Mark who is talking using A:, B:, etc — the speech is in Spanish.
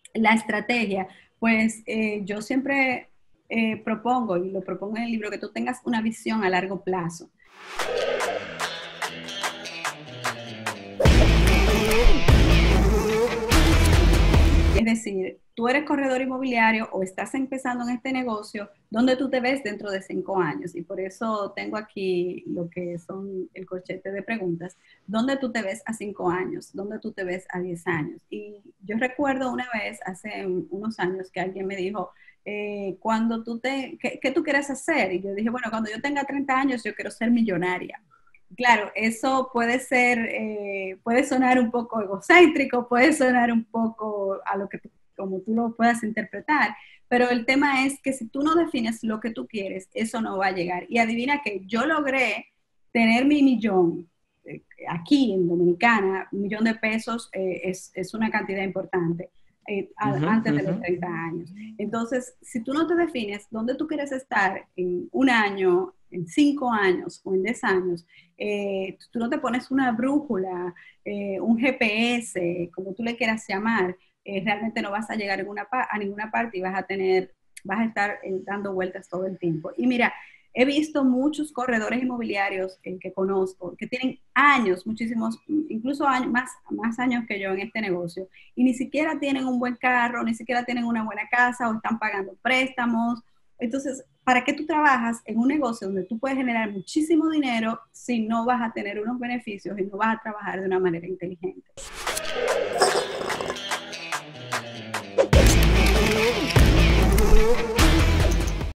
A: la estrategia, pues yo siempre propongo, y lo propongo en el libro, que tú tengas una visión a largo plazo. Es decir, tú eres corredor inmobiliario o estás empezando en este negocio, ¿dónde tú te ves dentro de 5 años? Y por eso tengo aquí lo que son el corchete de preguntas. ¿Dónde tú te ves a 5 años? ¿Dónde tú te ves a 10 años? Y yo recuerdo una vez, hace unos años, que alguien me dijo, ¿qué tú quieres hacer? Y yo dije, bueno, cuando yo tenga 30 años, yo quiero ser millonaria. Claro, eso puede ser, puede sonar un poco egocéntrico, puede sonar un poco a lo que como tú lo puedas interpretar, pero el tema es que si tú no defines lo que tú quieres, eso no va a llegar. Y adivina que yo logré tener mi millón, aquí en Dominicana, 1 millón de pesos es una cantidad importante.
B: Ujú,
A: Antes de
B: ujú.
A: los 30 años. Entonces, si tú no te defines dónde tú quieres estar en 1 año, en 5 años o en 10 años, tú no te pones una brújula, un GPS, como tú le quieras llamar, realmente no vas a llegar a ninguna parte y vas a estar dando vueltas todo el tiempo. Y mira, he visto muchos corredores inmobiliarios que conozco, que tienen años, muchísimos, incluso años, más años que yo en este negocio, y ni siquiera tienen un buen carro, ni siquiera tienen una buena casa o están pagando préstamos. Entonces, ¿para qué tú trabajas en un negocio donde tú puedes generar muchísimo dinero si no vas a tener unos beneficios y no vas a trabajar de una manera inteligente?